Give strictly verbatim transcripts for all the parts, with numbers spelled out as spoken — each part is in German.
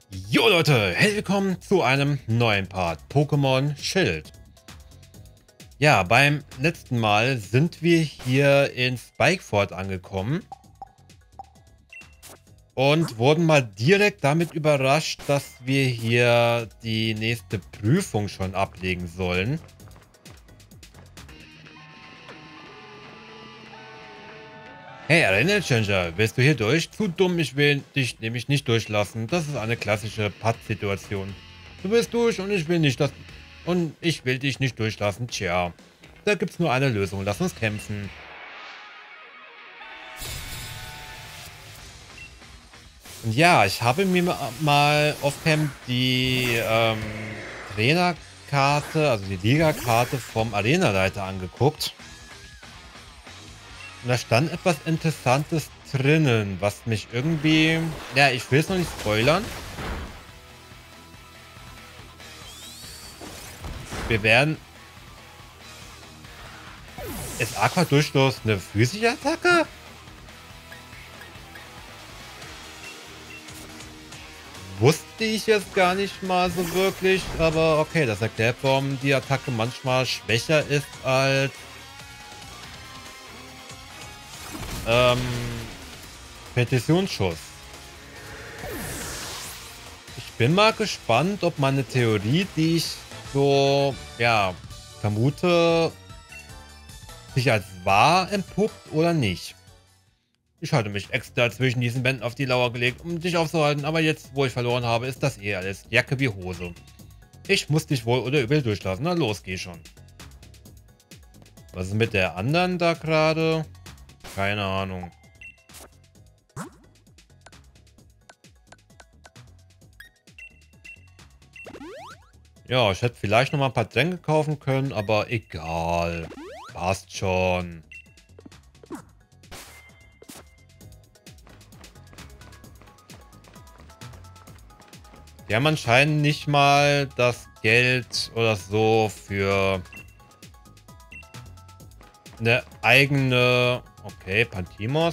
Jo Leute, herzlich willkommen zu einem neuen Part Pokémon Schild. Ja, beim letzten Mal sind wir hier in Spikeford angekommen und wurden mal direkt damit überrascht, dass wir hier die nächste Prüfung schon ablegen sollen. Hey Arena Changer, willst du hier durch? Zu dumm, ich will dich nämlich nicht durchlassen. Das ist eine klassische Patt-Situation. Du willst durch und ich will nicht das und ich will dich nicht durchlassen. Tja, da gibt's nur eine Lösung. Lass uns kämpfen. Und ja, ich habe mir mal offcam die ähm, Trainerkarte, also die Liga-Karte vom Arenaleiter angeguckt. Und da stand etwas Interessantes drinnen, was mich irgendwie... Ja, ich will es noch nicht spoilern. Wir werden... Ist Aqua-Durchstoß eine physische Attacke? Wusste ich jetzt gar nicht mal so wirklich, aber okay, das erklärt, warum die Attacke manchmal schwächer ist als... Ähm, Präzisionsschuss. Ich bin mal gespannt, ob meine Theorie, die ich so, ja, vermute, sich als wahr entpuppt oder nicht. Ich hatte mich extra zwischen diesen Wänden auf die Lauer gelegt, um dich aufzuhalten, aber jetzt, wo ich verloren habe, ist das eh alles Jacke wie Hose. Ich muss dich wohl oder übel durchlassen. Na los, geh schon. Was ist mit der anderen da gerade? Keine Ahnung. Ja, ich hätte vielleicht noch mal ein paar Tränke kaufen können, aber egal. Passt schon. Die haben anscheinend nicht mal das Geld oder so für eine eigene... Okay, Pantimos.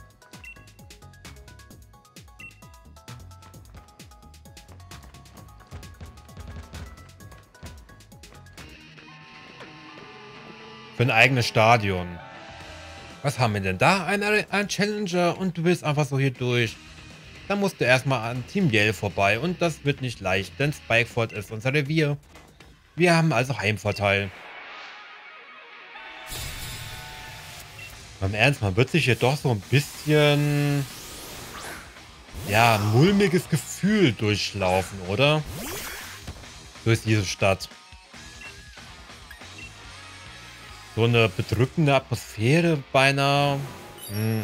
Für ein eigenes Stadion. Was haben wir denn da? Ein, ein Challenger und du willst einfach so hier durch. Da musst du erstmal an Team Yell vorbei und das wird nicht leicht, denn Spikeford ist unser Revier. Wir haben also Heimvorteil. Im Ernst, man wird sich hier doch so ein bisschen... Ja, ein mulmiges Gefühl durchlaufen, oder? Durch diese Stadt. So eine bedrückende Atmosphäre beinahe. Hm.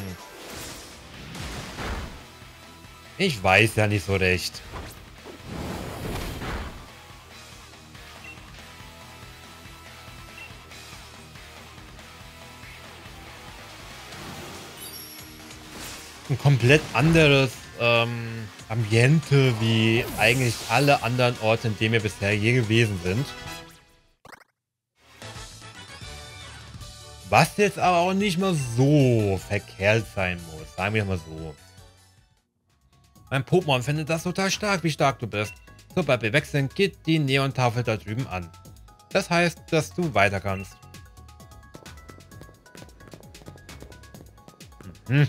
Ich weiß ja nicht so recht. Ein komplett anderes ähm, Ambiente wie eigentlich alle anderen Orte, in denen wir bisher je gewesen sind. Was jetzt aber auch nicht mal so verkehrt sein muss, sagen wir mal so. Mein Pokémon findet das total stark, wie stark du bist. Sobald wir weg sind, geht die Neontafel da drüben an. Das heißt, dass du weiter kannst. Mhm.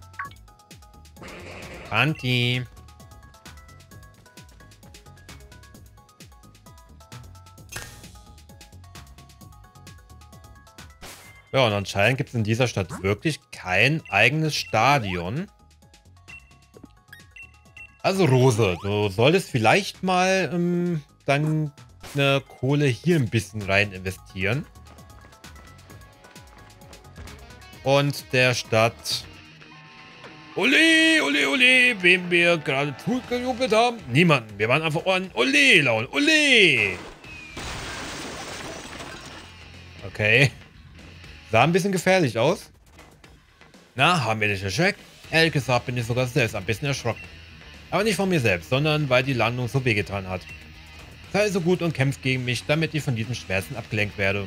Anti. Ja, und anscheinend gibt es in dieser Stadt wirklich kein eigenes Stadion. Also Rose, du solltest vielleicht mal ähm, deine Kohle hier ein bisschen rein investieren. Und der Stadt... Ole, ole, ole, wem wir gerade zugejubelt haben? Niemanden. Wir waren einfach an Ole laut. Ole! Okay. Sah ein bisschen gefährlich aus. Na, haben wir dich erschreckt? Ehrlich gesagt bin ich sogar selbst ein bisschen erschrocken. Aber nicht von mir selbst, sondern weil die Landung so wehgetan hat. Sei so gut und kämpf gegen mich, damit ich von diesen Schmerzen abgelenkt werde.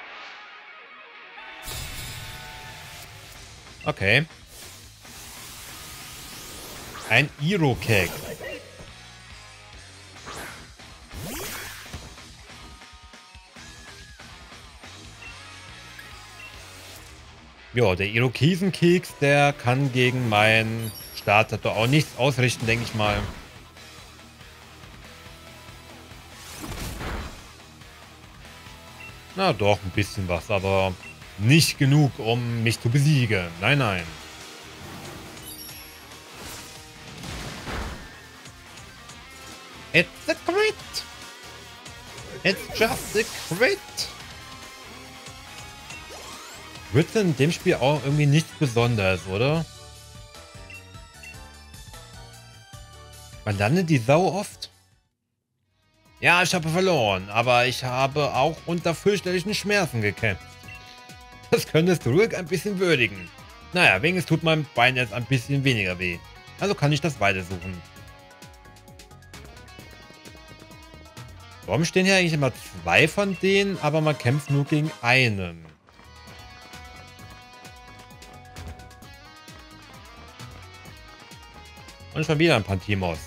Okay. Ein Irokek. Ja, der Irokesenkeks, der kann gegen meinen Starter doch auch nichts ausrichten, denke ich mal. Na doch, ein bisschen was, aber nicht genug, um mich zu besiegen. Nein, nein. It's a crit. It's just a crit. Wird in dem Spiel auch irgendwie nichts Besonderes, oder? Man landet die Sau oft. Ja, ich habe verloren, aber ich habe auch unter fürchterlichen Schmerzen gekämpft. Das könntest du ruhig ein bisschen würdigen. Naja, wenigstens tut mein Bein jetzt ein bisschen weniger weh. Also kann ich das weitersuchen. Warum stehen hier eigentlich immer zwei von denen, aber man kämpft nur gegen einen? Und schon wieder ein Pantimos.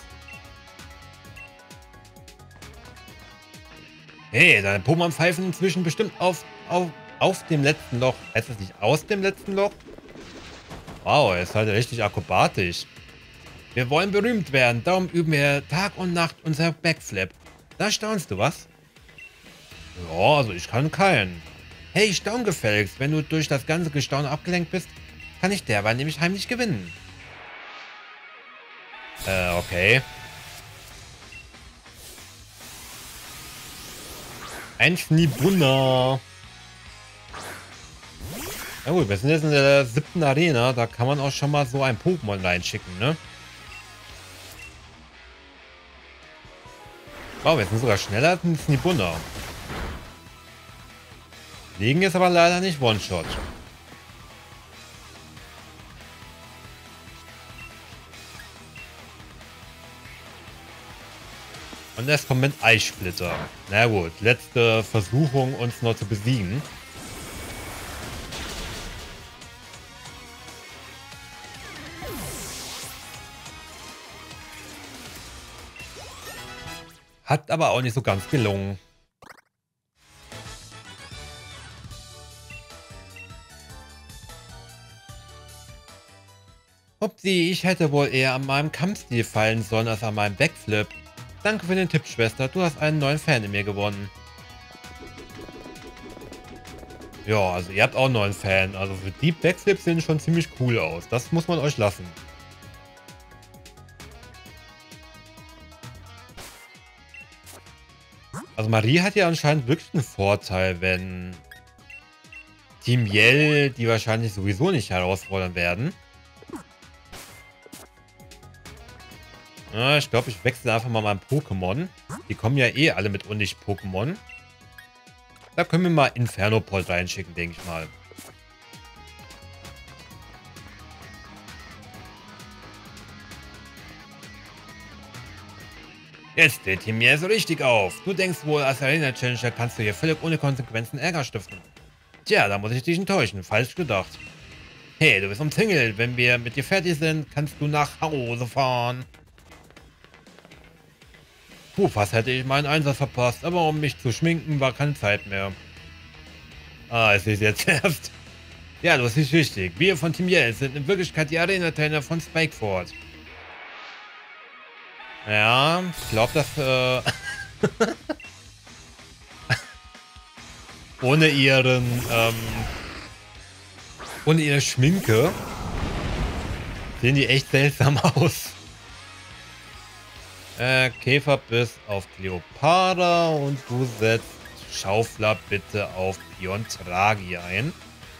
Hey, deine Pokémon pfeifen inzwischen bestimmt auf, auf, auf dem letzten Loch. Heißt das nicht aus dem letzten Loch? Wow, er ist halt richtig akrobatisch. Wir wollen berühmt werden, darum üben wir Tag und Nacht unser Backflip. Da staunst du, was? Ja, also ich kann keinen. Hey, staun gefälligst. Wenn du durch das ganze Gestaune abgelenkt bist, kann ich derweil nämlich heimlich gewinnen. Äh, okay. Ein Schnibunner. Na gut, wir sind jetzt in der siebten Arena. Da kann man auch schon mal so ein Pokémon reinschicken, ne? Wow, wir sind sogar schneller als ein Schnibunner. Liegen ist aber leider nicht One-Shot. Und es kommt mit Eissplitter. Na gut, letzte Versuchung, uns noch zu besiegen. Hat aber auch nicht so ganz gelungen. Upsi, ich hätte wohl eher an meinem Kampfstil fallen sollen als an meinem Backflip. Danke für den Tipp, Schwester. Du hast einen neuen Fan in mir gewonnen. Ja, also ihr habt auch einen neuen Fan. Also für die Backflips sehen schon ziemlich cool aus. Das muss man euch lassen. Also Marie hat ja anscheinend wirklich einen Vorteil, wenn Team Yell die wahrscheinlich sowieso nicht herausfordern werden. Ja, ich glaube, ich wechsle einfach mal mein Pokémon. Die kommen ja eh alle mit Unlicht-Pokémon. Da können wir mal Infernopod reinschicken, denke ich mal. Jetzt steht Team Yell so richtig auf. Du denkst wohl, als Arena-Challenger kannst du hier völlig ohne Konsequenzen Ärger stiften. Tja, da muss ich dich enttäuschen. Falsch gedacht. Hey, du bist umzingelt. Wenn wir mit dir fertig sind, kannst du nach Hause fahren. Puh, fast hätte ich meinen Einsatz verpasst, aber um mich zu schminken, war keine Zeit mehr. Ah, es ist jetzt erst. Ja, das ist richtig. Wir von Team Yell sind in Wirklichkeit die Arena-Trainer von Spikeford. Ja, ich glaube, dass äh ohne ihren, ähm, ohne ihre Schminke sehen die echt seltsam aus. Äh, Käferbiss auf Cleopatra und du setzt Schaufler bitte auf Piontragi ein.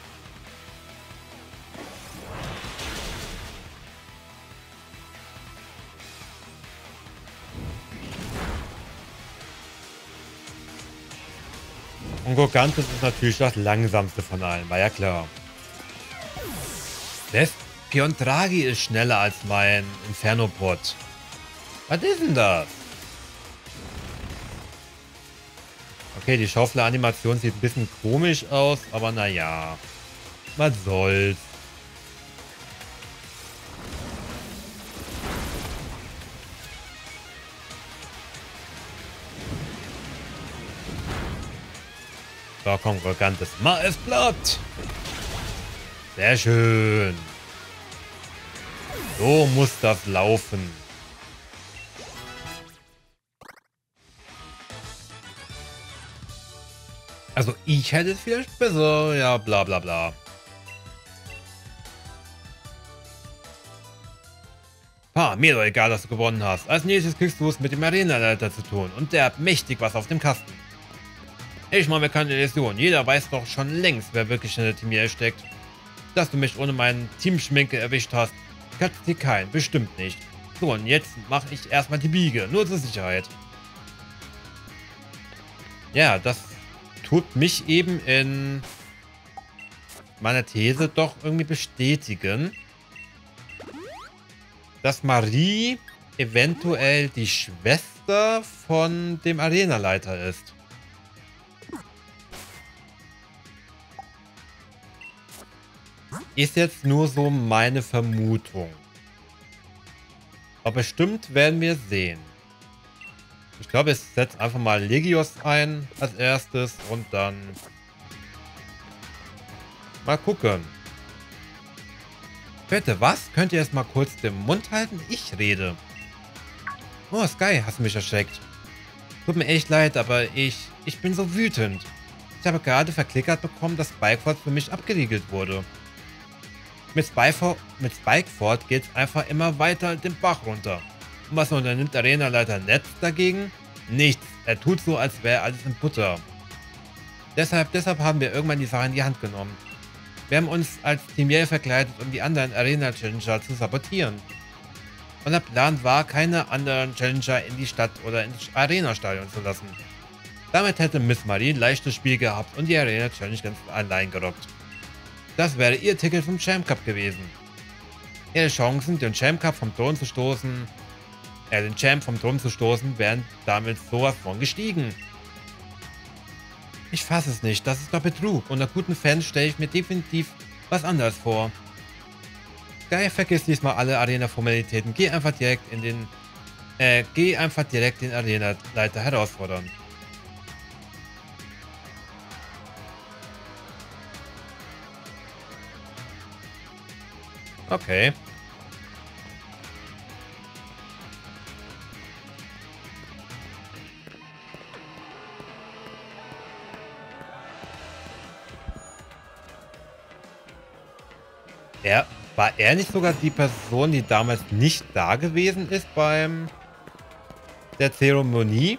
Und Gorgantis ist natürlich das langsamste von allen, war ja klar. Das Piontragi ist schneller als mein Infernopod. Was ist denn das? Okay, die Schaufler-Animation sieht ein bisschen komisch aus, aber naja. Was soll's. So, komm, Gorgantis. Mal es platt! Sehr schön. So muss das laufen. Also ich hätte es vielleicht besser. Ja, bla bla bla. Ha, mir doch egal, dass du gewonnen hast. Als nächstes kriegst du es mit dem Arenaleiter zu tun. Und der hat mächtig was auf dem Kasten. Ich mache mir keine Illusion. Jeder weiß doch schon längst, wer wirklich hinter mir steckt. Dass du mich ohne meinen Teamschminke erwischt hast, kannst dir kein, bestimmt nicht. So, und jetzt mache ich erstmal die Biege, nur zur Sicherheit. Ja, das tut mich eben in meiner These doch irgendwie bestätigen, dass Marie eventuell die Schwester von dem Arenaleiter ist. Ist jetzt nur so meine Vermutung. Aber bestimmt werden wir sehen. Ich glaube, ich setze einfach mal Legios ein als erstes und dann mal gucken. Bitte, was? Könnt ihr jetzt mal kurz den Mund halten? Ich rede. Oh, Sky, hast du mich erschreckt. Tut mir echt leid, aber ich, ich bin so wütend. Ich habe gerade verklickert bekommen, dass Spikeford für mich abgeriegelt wurde. Mit Spikeford, mit Spikeford geht es einfach immer weiter den Bach runter. Und was unternimmt Arenaleiter Netz dagegen? Nichts. Er tut so, als wäre alles in Butter. Deshalb, deshalb haben wir irgendwann die Sache in die Hand genommen. Wir haben uns als Team Yell verkleidet, um die anderen Arena-Challenger zu sabotieren. Und der Plan war, keine anderen Challenger in die Stadt oder ins Arena-Stadion zu lassen. Damit hätte Miss Marie ein leichtes Spiel gehabt und die Arena-Challenge ganz allein gerockt. Das wäre ihr Ticket vom Champ Cup gewesen. Ihre Chancen, den Champ Cup vom Thron zu stoßen, äh, den Champ vom Thron zu stoßen, wären damit sowas von gestiegen. Ich fasse es nicht, das ist doch Betrug. Unter guten Fans stelle ich mir definitiv was anderes vor. Sky, vergiss diesmal alle Arena-Formalitäten. Geh einfach direkt in den, äh, geh einfach direkt den Arena-Leiter herausfordern. Okay. Er, war er nicht sogar die Person, die damals nicht da gewesen ist beim der Zeremonie?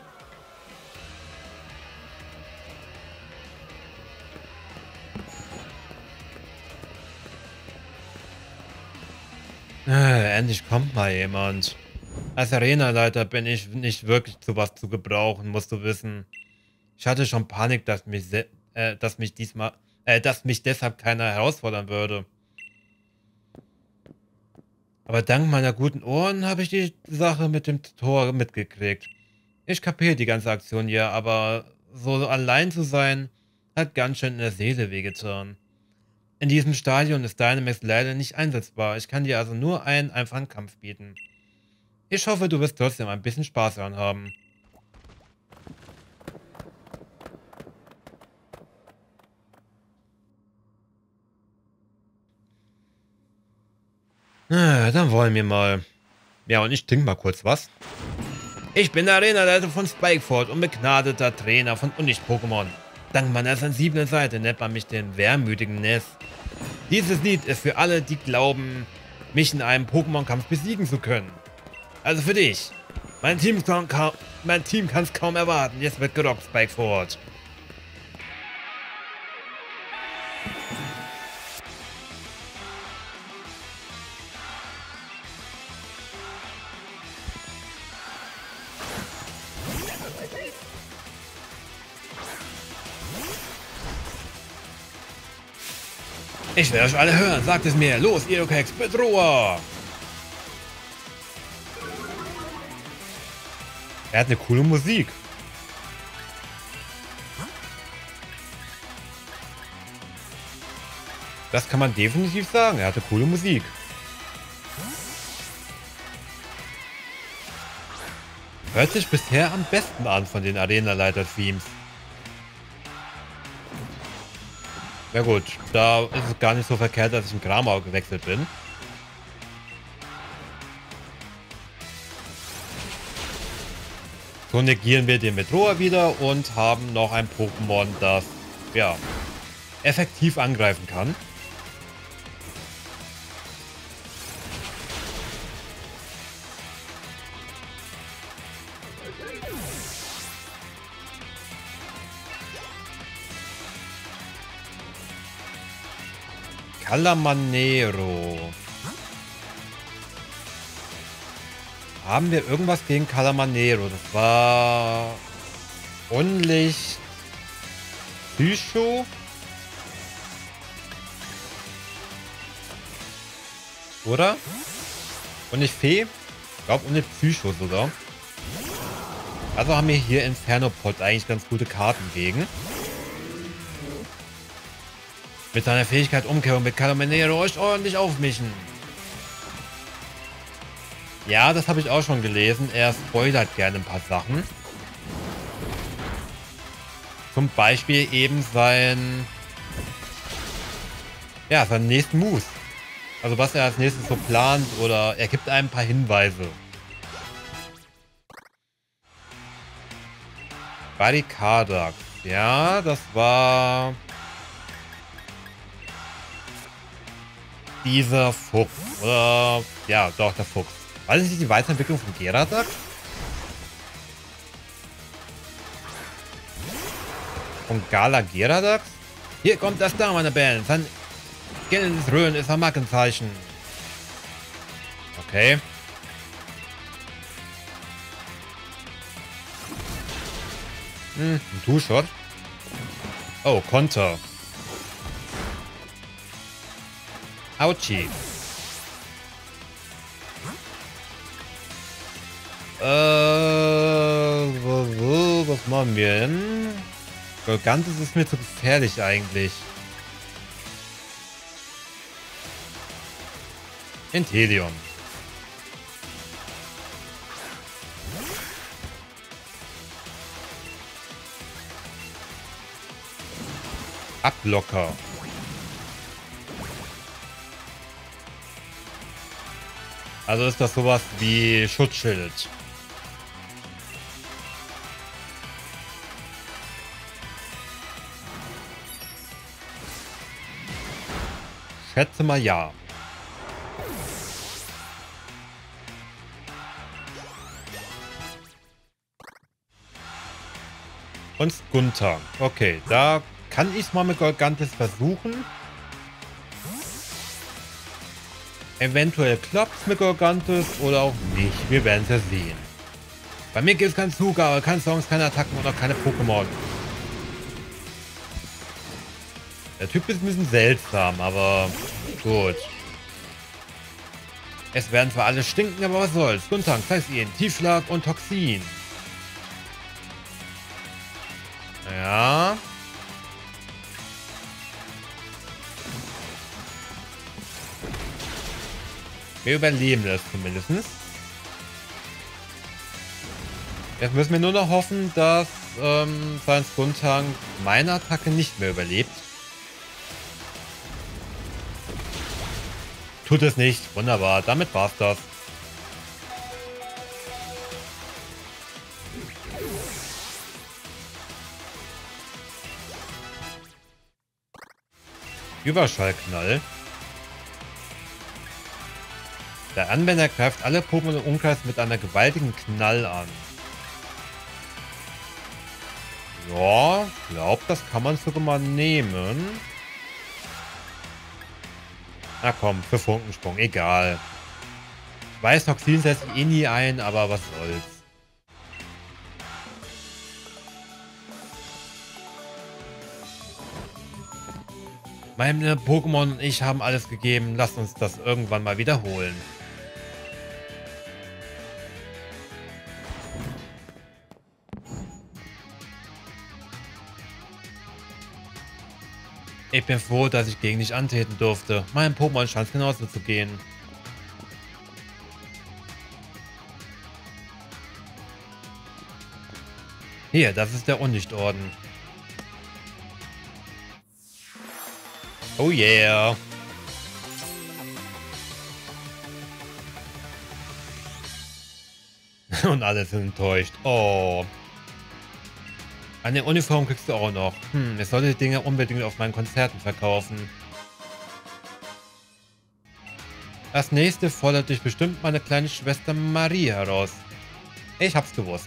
Äh, endlich kommt mal jemand. Als Arenaleiter bin ich nicht wirklich zu was zu gebrauchen, musst du wissen. Ich hatte schon Panik, dass mich, äh, dass mich diesmal, äh, dass mich deshalb keiner herausfordern würde. Aber dank meiner guten Ohren habe ich die Sache mit dem Tor mitgekriegt. Ich kapiere die ganze Aktion ja, aber so allein zu sein, hat ganz schön in der Seele wehgetan. In diesem Stadion ist Dynamax leider nicht einsetzbar. Ich kann dir also nur einen einfachen Kampf bieten. Ich hoffe, du wirst trotzdem ein bisschen Spaß daran haben. Na, dann wollen wir mal. Ja, und ich trinke mal kurz was. Ich bin der Arenaleiter von Spikeford und begnadeter Trainer von Unlicht-Pokémon. Dank meiner sensiblen Seite nennt man mich den wehrmütigen Ness. Dieses Lied ist für alle, die glauben, mich in einem Pokémon-Kampf besiegen zu können. Also für dich. Mein Team kann kaum, mein Team kann es kaum erwarten. Jetzt wird gerockt, Spikeford. Ich will euch alle hören. Sagt es mir. Los, Edokex, Bedroher! Er hat eine coole Musik. Das kann man definitiv sagen. Er hatte coole Musik. Hört sich bisher am besten an von den Arenaleiter-Themes. Ja gut, da ist es gar nicht so verkehrt, dass ich in Gramau gewechselt bin. So negieren wir den Bedroher wieder und haben noch ein Pokémon, das, ja, effektiv angreifen kann. Calamanero. Haben wir irgendwas gegen Calamanero? Das war Unlicht Psycho? Oder? Unlicht Fee? Ich glaube Unlicht Psycho sogar. Also haben wir hier Infernopod eigentlich ganz gute Karten gegen. Mit seiner Fähigkeit Umkehrung mit Calamanero euch ordentlich aufmischen. Ja, das habe ich auch schon gelesen. Er spoilert gerne ein paar Sachen. Zum Beispiel eben sein... Ja, seinen nächsten Move. Also was er als nächstes so plant oder er gibt einem ein paar Hinweise. Barrikadak. Ja, das war... dieser Fuchs. Oder... Ja, doch, der Fuchs. War das nicht die Weiterentwicklung von Geradak? Von Gala Geradak? Hier kommt das da, meine Band. Sein gellendes Röhren ist ein Markenzeichen. Okay. Hm, ein Two-Shot. Oh, Konter. Autschi. Äh, was machen wir denn? Golgantis ist mir zu gefährlich eigentlich. Inteleon. Ablocker. Also ist das sowas wie Schutzschild. Schätze mal ja. Und Gunther. Okay, da kann ich es mal mit Golgantis versuchen. Eventuell klappt es mit Golgantis oder auch nicht. Wir werden es ja sehen. Bei mir gibt es keinen Zugabe, keine Songs, keine Attacken und auch keine Pokémon. Der Typ ist ein bisschen seltsam, aber gut. Es werden zwar alle stinken, aber was soll's. Gunther, zeig's ihnen. Tiefschlag und Toxin. Ja. Wir überleben das zumindest. Jetzt müssen wir nur noch hoffen, dass ähm, sein Gunther meine Attacke nicht mehr überlebt. Tut es nicht. Wunderbar. Damit war's das. Überschallknall. Der Anwender greift alle Pokémon im Umkreis mit einer gewaltigen Knall an. Ja, ich glaube, das kann man sogar mal nehmen. Na komm, für Funkensprung, egal. Ich weiß, Toxin setzt sich eh nie ein, aber was soll's. Meine Pokémon und ich haben alles gegeben. Lasst uns das irgendwann mal wiederholen. Ich bin froh, dass ich gegen dich antreten durfte. Meinem Pokémon scheint es genauso zu gehen. Hier, das ist der Unlichtorden. Oh yeah. Und alle sind enttäuscht. Oh. Eine Uniform kriegst du auch noch. Hm, ich sollte die Dinge unbedingt auf meinen Konzerten verkaufen. Als nächste fordert dich bestimmt meine kleine Schwester Marie heraus. Ich hab's gewusst.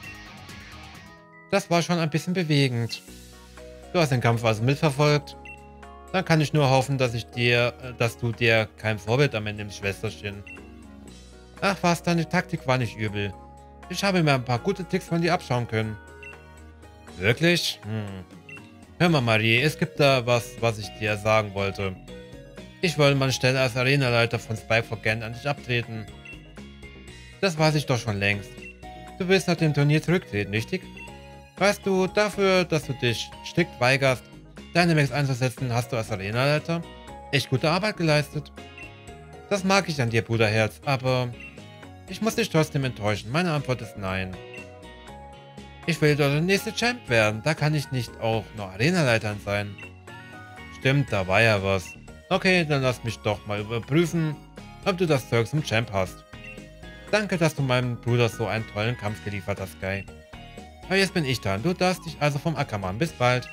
Das war schon ein bisschen bewegend. Du hast den Kampf also mitverfolgt. Dann kann ich nur hoffen, dass ich dir, dass du dir kein Vorbild am Ende nimmst, Schwesterchen. Ach was, deine Taktik war nicht übel. Ich habe mir ein paar gute Tricks von dir abschauen können. Wirklich? Hm. Hör mal, Marie, es gibt da was, was ich dir sagen wollte. Ich wollte meine Stelle als Arenaleiter von Spike for Gent an dich abtreten. Das weiß ich doch schon längst. Du willst nach dem Turnier zurücktreten, richtig? Weißt du, dafür, dass du dich strikt weigerst, deine Max einzusetzen, hast du als Arenaleiter echt gute Arbeit geleistet. Das mag ich an dir, Bruderherz, aber ich muss dich trotzdem enttäuschen. Meine Antwort ist nein. Ich will doch der nächste Champ werden. Da kann ich nicht auch noch Arenaleiter sein. Stimmt, da war ja was. Okay, dann lass mich doch mal überprüfen, ob du das Zeug zum Champ hast. Danke, dass du meinem Bruder so einen tollen Kampf geliefert hast, Sky. Aber jetzt bin ich dran. Du darfst dich also vom Acker machen. Bis bald.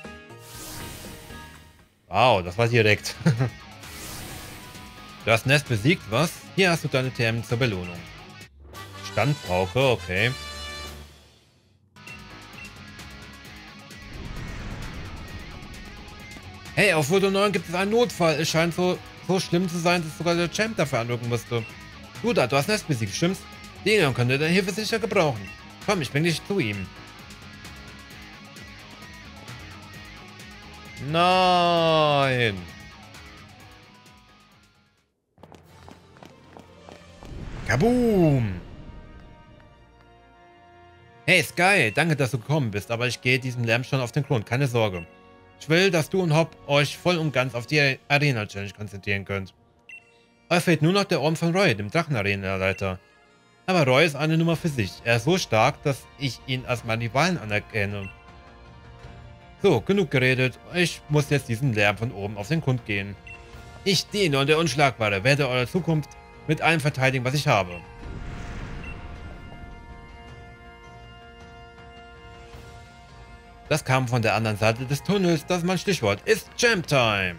Wow, das war direkt. Du hast Nest besiegt, was? Hier hast du deine T M zur Belohnung. Standpauke, okay. Hey, auf Foto neun gibt es einen Notfall. Es scheint so, so schlimm zu sein, dass sogar der Champ dafür anrücken musste. Du da, du hast Nest besiegt, stimmt's? Leon könnte deine Hilfe sicher gebrauchen. Komm, ich bring dich zu ihm. Nein. Kaboom. Hey Sky, danke, dass du gekommen bist, aber ich gehe diesem Lärm schon auf den Grund, keine Sorge. Ich will, dass du und Hop euch voll und ganz auf die Arena-Challenge konzentrieren könnt. Euch fehlt nur noch der Orm von Roy, dem Drachen-Arena-Leiter. Aber Roy ist eine Nummer für sich. Er ist so stark, dass ich ihn als meinen Rivalen anerkenne. So, genug geredet. Ich muss jetzt diesen Lärm von oben auf den Grund gehen. Ich, Dino und der Unschlagbare, werde eure Zukunft mit allem verteidigen, was ich habe. Das kam von der anderen Seite des Tunnels. Das mein Stichwort ist Champ Time.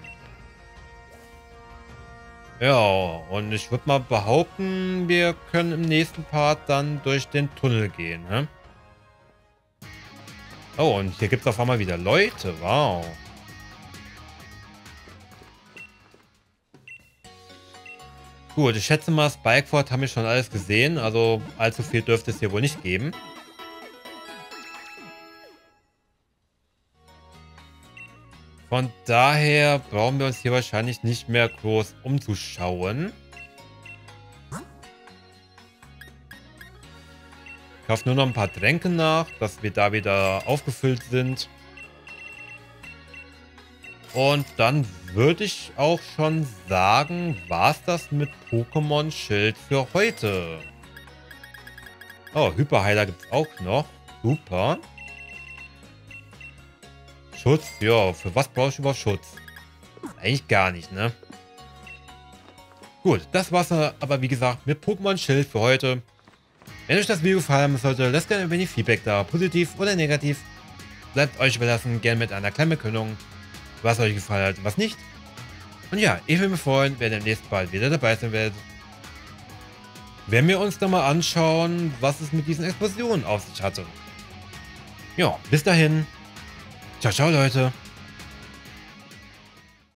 Ja, und ich würde mal behaupten, wir können im nächsten Part dann durch den Tunnel gehen. Ne? Oh, und hier gibt es auf einmal wieder Leute. Wow. Gut, ich schätze mal, Spikeford haben wir schon alles gesehen. Also allzu viel dürfte es hier wohl nicht geben. Von daher brauchen wir uns hier wahrscheinlich nicht mehr groß umzuschauen. Ich kaufe nur noch ein paar Tränke nach, dass wir da wieder aufgefüllt sind. Und dann würde ich auch schon sagen, war es das mit Pokémon Schild für heute. Oh, Hyperheiler gibt es auch noch. Super. Schutz, ja, für was brauche ich überhaupt Schutz? Eigentlich gar nicht, ne? Gut, das war's aber wie gesagt mit Pokémon Schild für heute. Wenn euch das Video gefallen hat, sollte, lasst gerne ein wenig Feedback da, positiv oder negativ. Bleibt euch überlassen, gerne mit einer kleinen Bekundung, was euch gefallen hat und was nicht. Und ja, ich würde mich freuen, wenn ihr nächstes Mal wieder dabei sein werdet. Wenn wir uns dann mal anschauen, was es mit diesen Explosionen auf sich hatte. Ja, bis dahin. Ciao, ciao, Leute.